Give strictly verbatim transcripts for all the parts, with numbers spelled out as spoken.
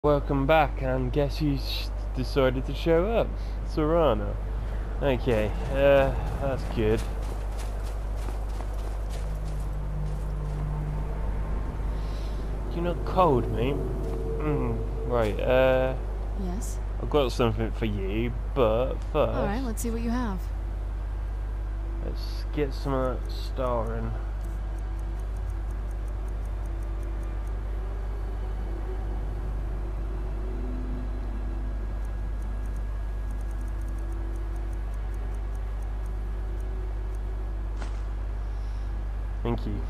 Welcome back, and guess who's decided to show up? Serrano. Okay, uh, that's good. You're not cold, mate. Mm, right, uh... Yes? I've got something for you, but first... Alright, let's see what you have. Let's get some of that starring. Thank you.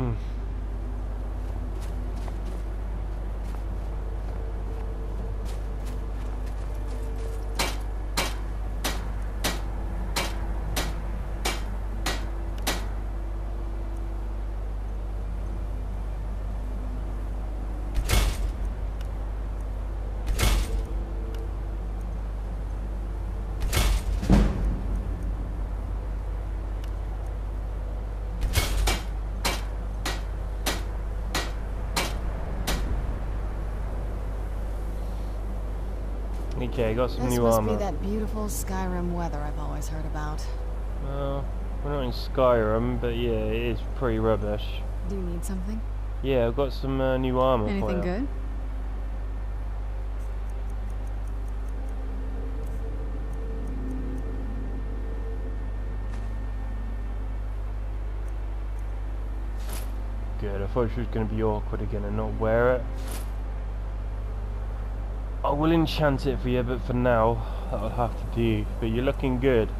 Okay, got some This new must armor. be that beautiful Skyrim weather I've always heard about. Well, we're not in Skyrim, but yeah, it is pretty rubbish. Do you need something? Yeah, I've got some uh, new armor for Anything you. good? Good, I thought she was going to be awkward again and not wear it. I will enchant it for you, but for now, that'll have to do. But you're looking good.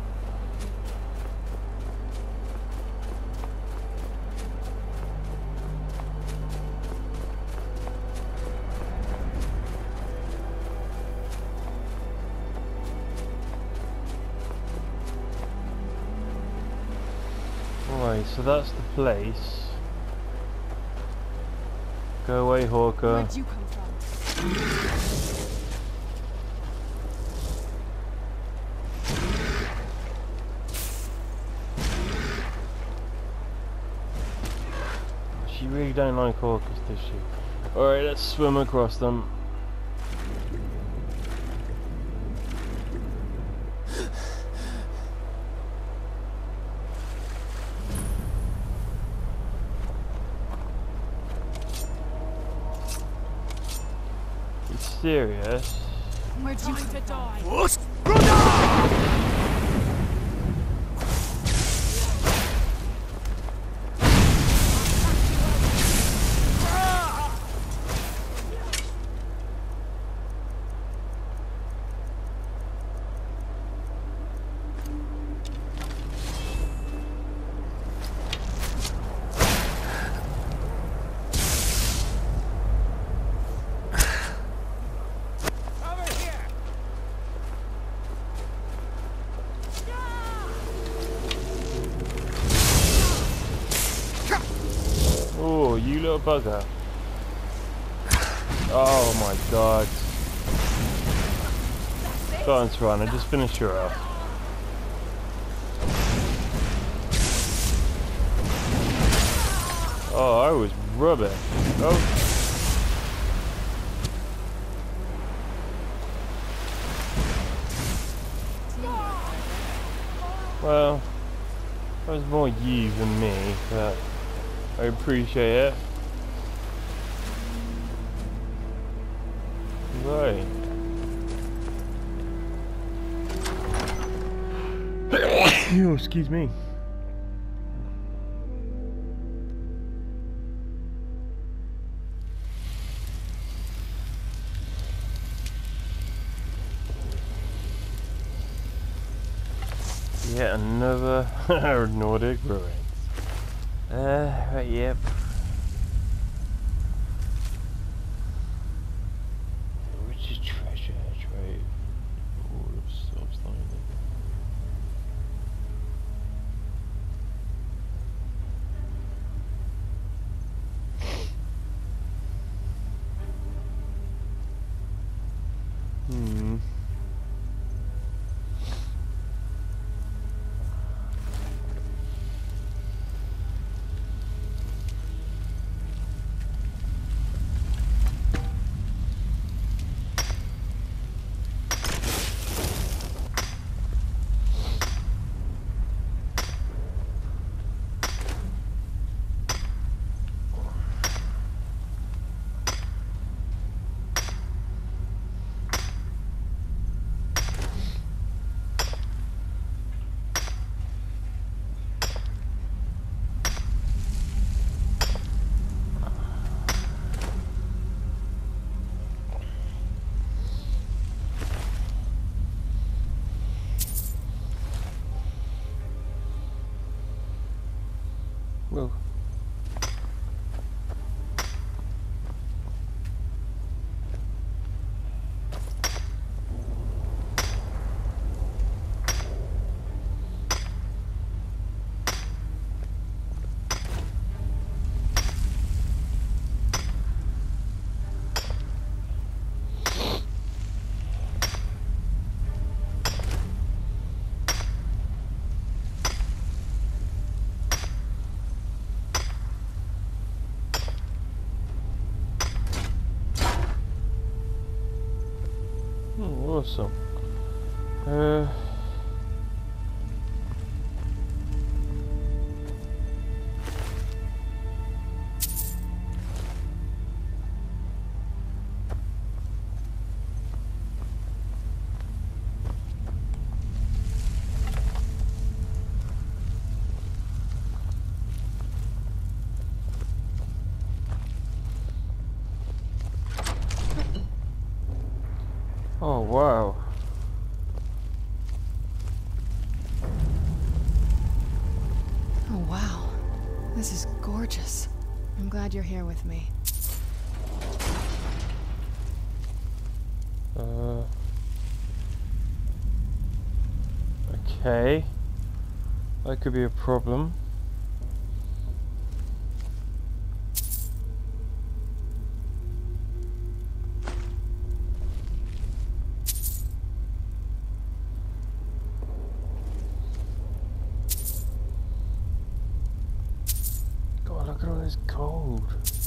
Alright, so that's the place. Go away, Hawker. Where'd you come from? She really don't like orcas, does she? Alright, let's swim across them. You serious? Where'd you come to die? Oh, you little bugger. Oh my god. Go on, Serrano, just finish her off. Oh, I was rubbish. Oh. Well, that was more you than me, but I appreciate it. Right. Oh, excuse me. Yet another Nordic ruins. Uh, right, yep. Which is treasure, trove. All of Subsline. Hmm. Hmm, awesome. Uh... Oh, wow. Oh, wow. This is gorgeous. I'm glad you're here with me. Uh... Okay. That could be a problem. God, look at all this gold.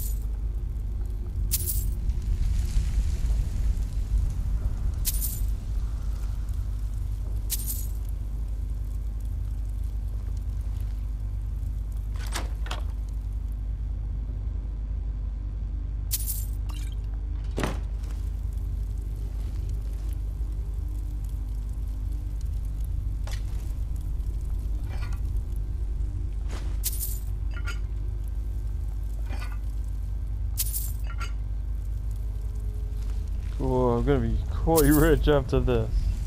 Oh, I'm gonna be quite rich after this.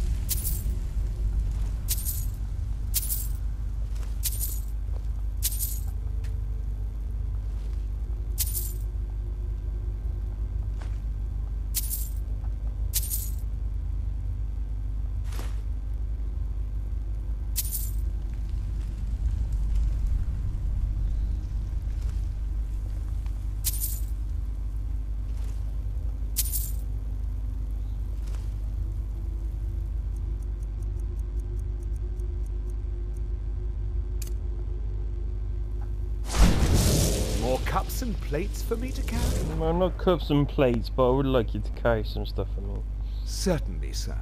More cups and plates for me to carry? Well, not cups and plates, but I would like you to carry some stuff for me. Certainly, sir.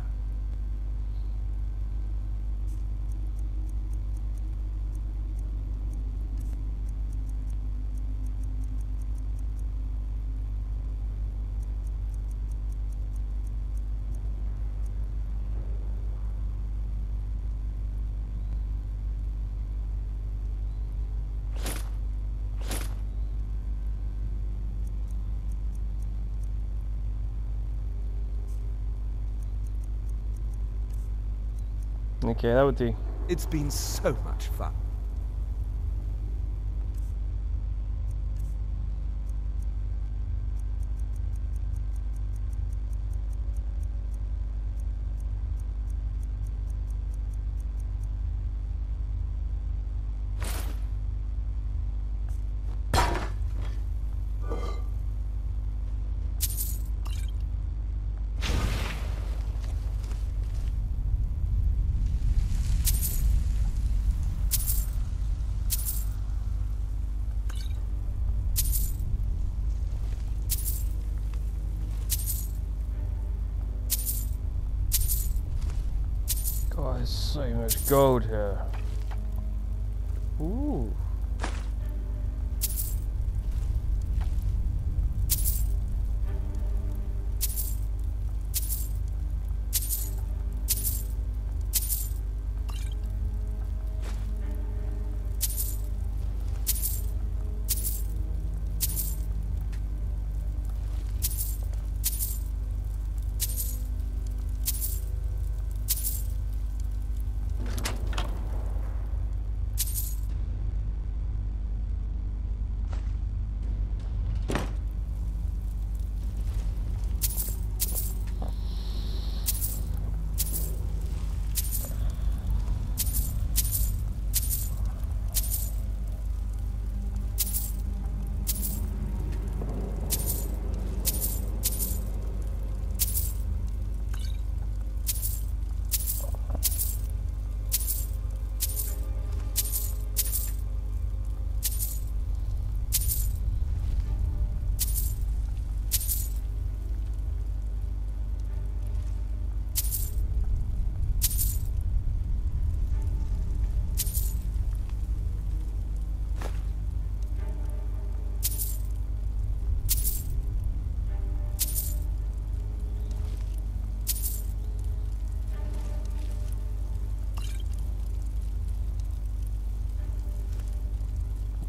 Okay, that would do. It's been so much fun. God, there's so much gold here. Ooh.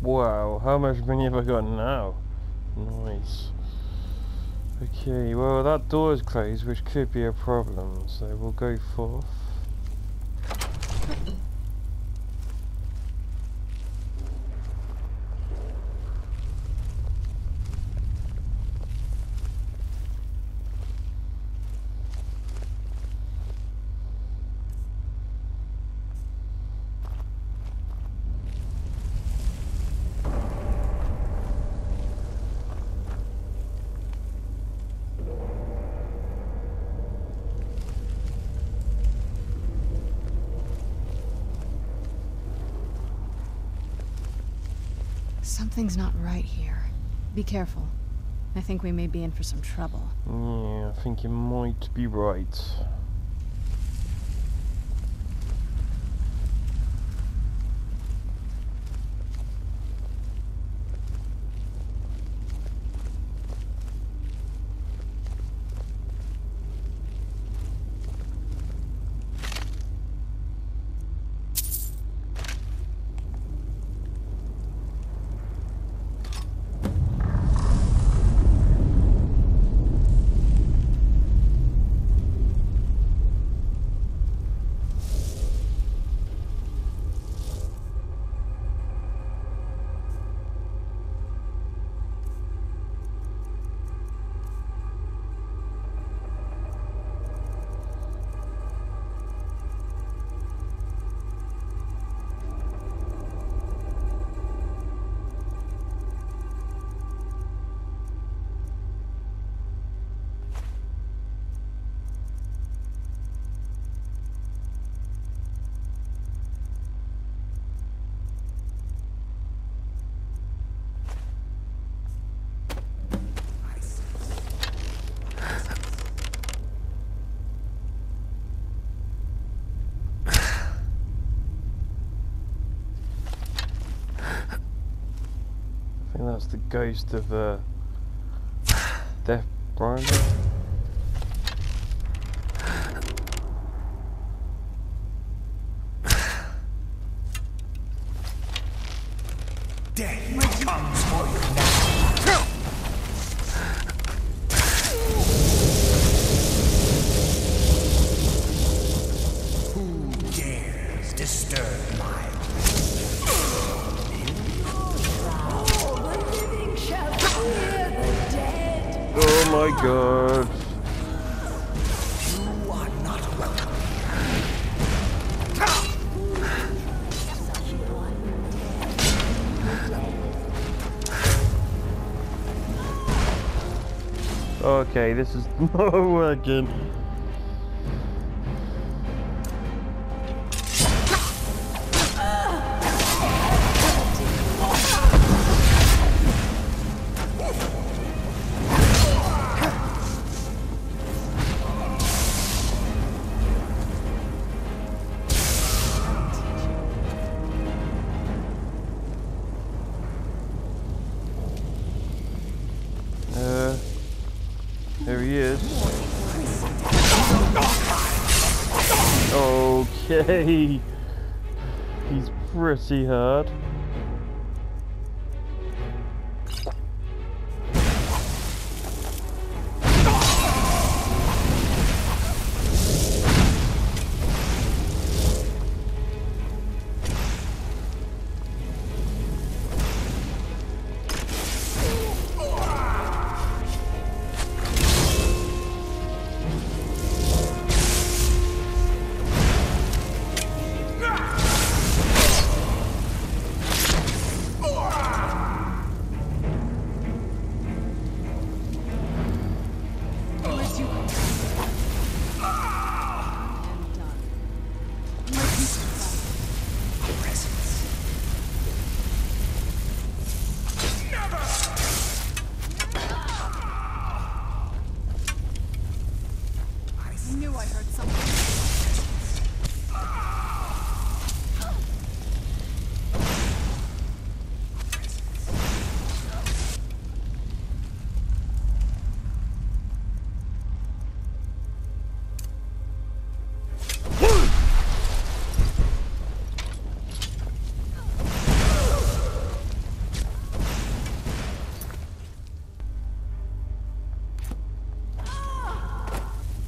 Wow, how much money have I got now? Nice. Okay, well that door is closed, which could be a problem, so we'll go forth. Something's not right here. Be careful. I think we may be in for some trouble. Yeah, I think you might be right. I think that's the ghost of uh, Death Brian. Death comes for you now. Who dares disturb my Oh my god. You are not welcome. Okay, this is not working. Uh, there he is. Okay. He's pretty hard.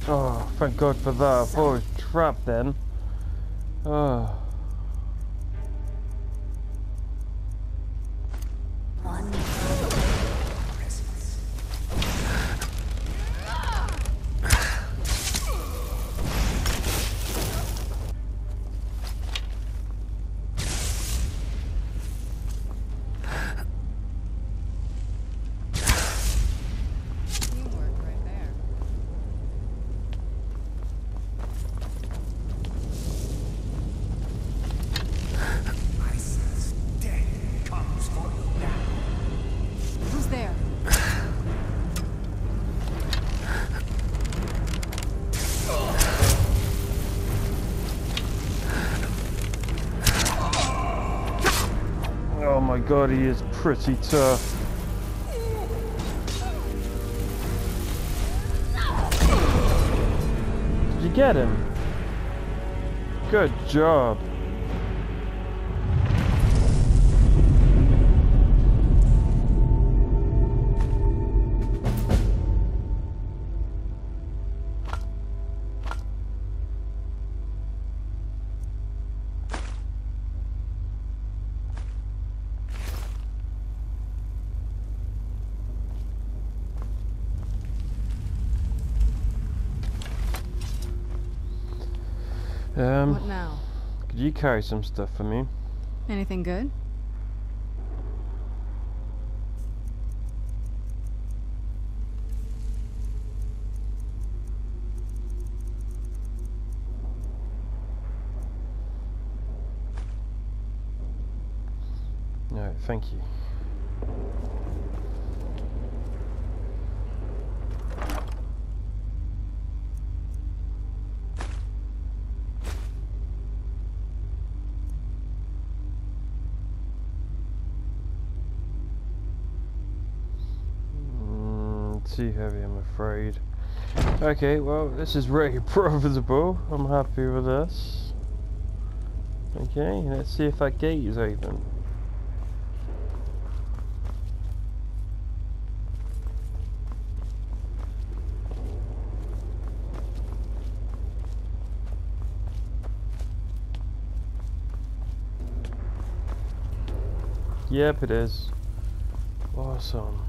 Oh, thank God for that. I thought I was trapped then. Oh. Oh my God, he is pretty tough. Did you get him? Good job. Um, What now? could you carry some stuff for me? Anything good? No, thank you. Too heavy, I'm afraid. Okay, well, this is really profitable. I'm happy with this. Okay, let's see if that gate is open. Yep, it is. Awesome.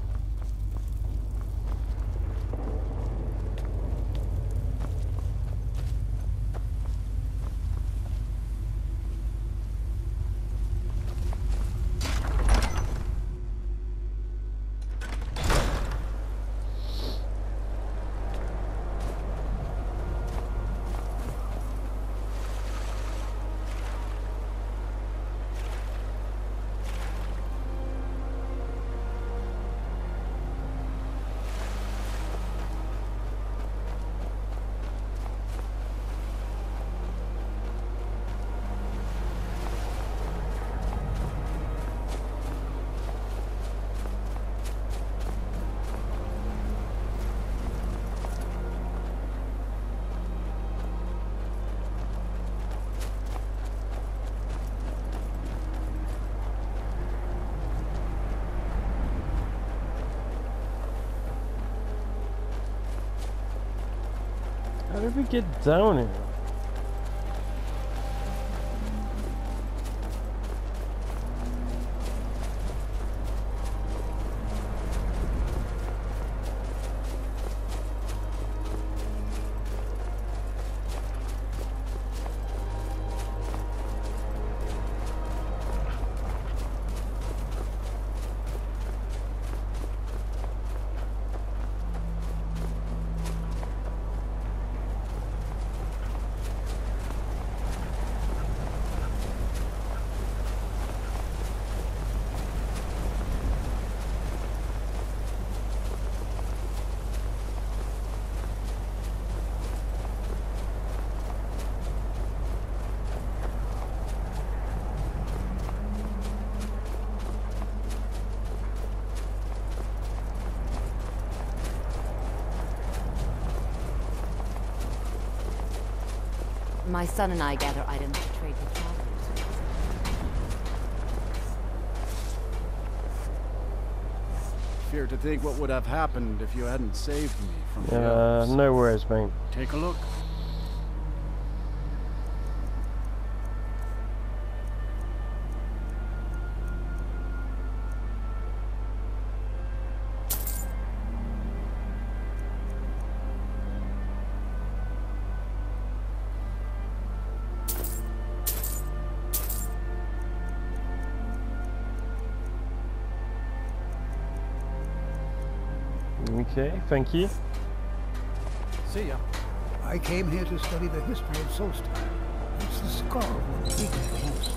How did we get down here? My son and I gather items to trade with travelers. Fear to think what would have happened if you hadn't saved me from the Uh, elves. no worries, mate. Take a look. Okay, thank you. See ya. I came here to study the history of Solstheim. It's the scar of what peaked the most.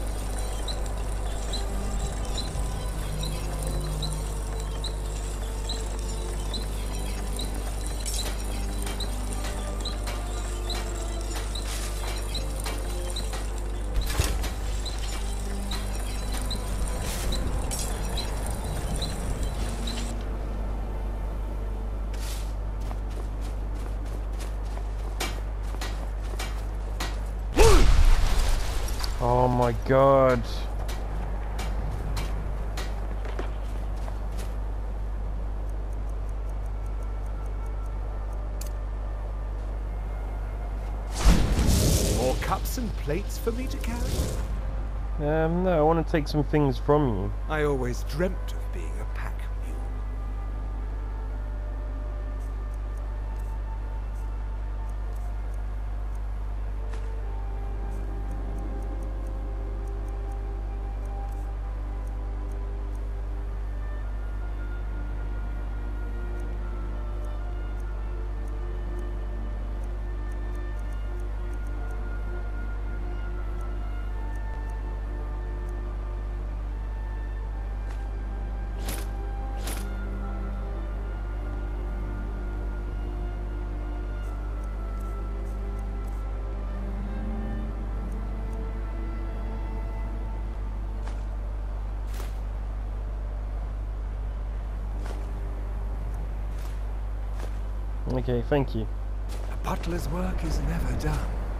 Oh my god. More cups and plates for me to carry? Um, no, I want to take some things from you. I always dreamt of being a pack mule. Okay, thank you. A butler's work is never done.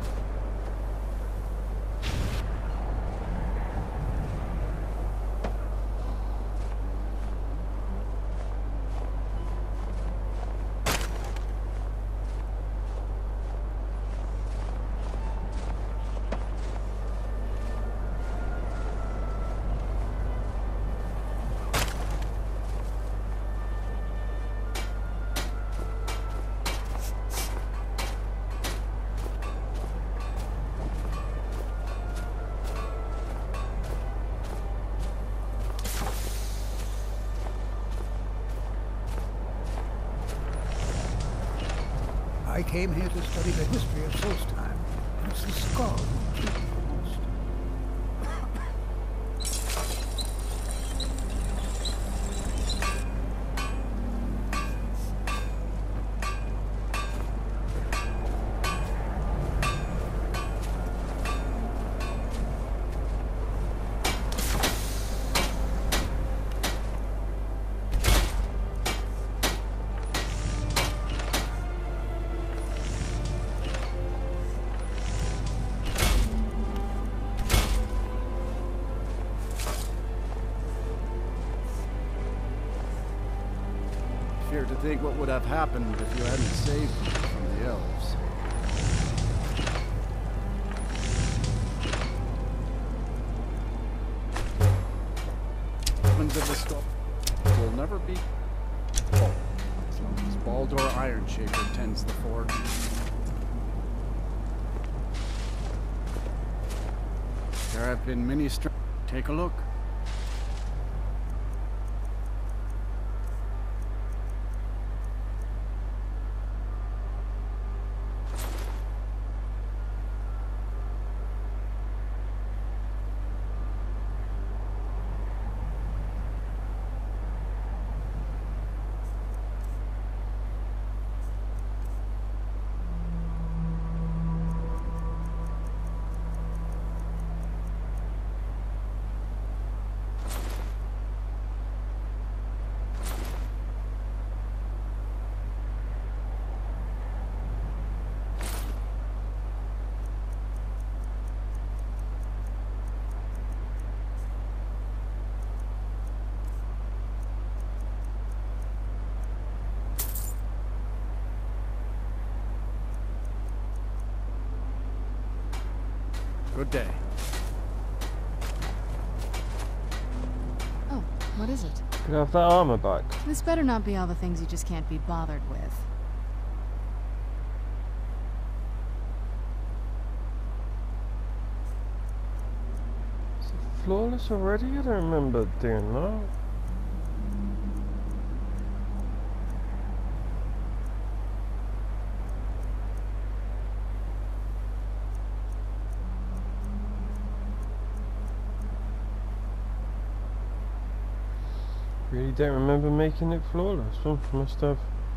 I came here to study the history of Solstheim. It's the scar of what peaked the most. Fear to think what would have happened if you hadn't saved me from the elves. Weapons of the skull will never be full as long as Baldur Ironshaker tends the forge. There have been many str- Take a look. Good day. Oh, what is it? Could I have that armor back? This better not be all the things you just can't be bothered with. Is it flawless already? I don't remember doing that. Really don't remember making it flawless. Oh, must have.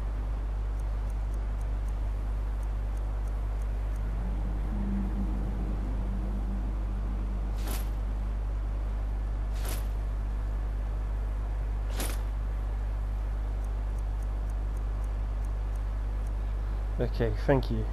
Okay, thank you.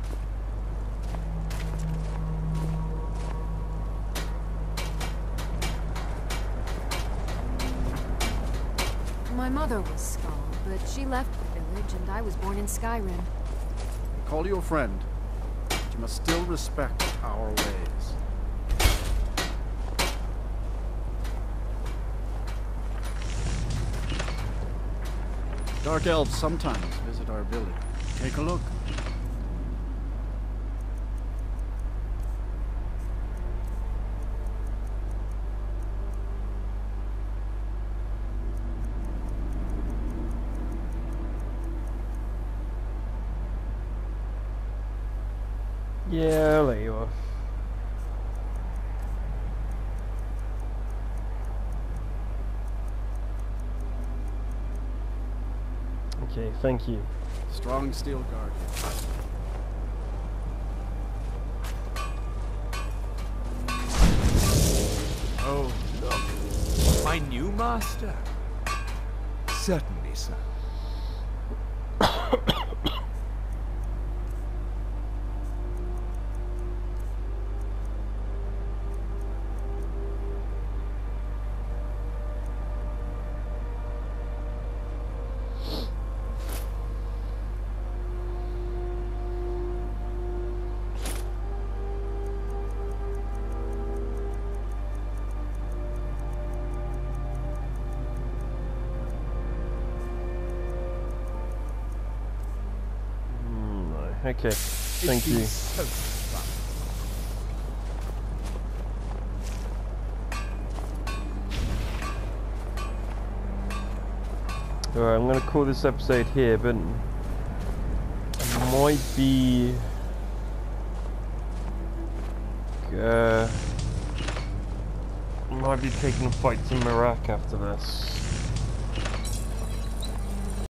My mother was Skull, but she left the village and I was born in Skyrim. I call you a friend, but you must still respect our ways. Dark elves sometimes visit our village. Take a look. Yeah, I'll let you off. Okay, thank you. Strong steel guard. Oh, look. My new master. Certainly, sir. Okay, thank you. So fun. Alright, I'm gonna call this episode here, but I might be uh, might be taking fights in Iraq after this.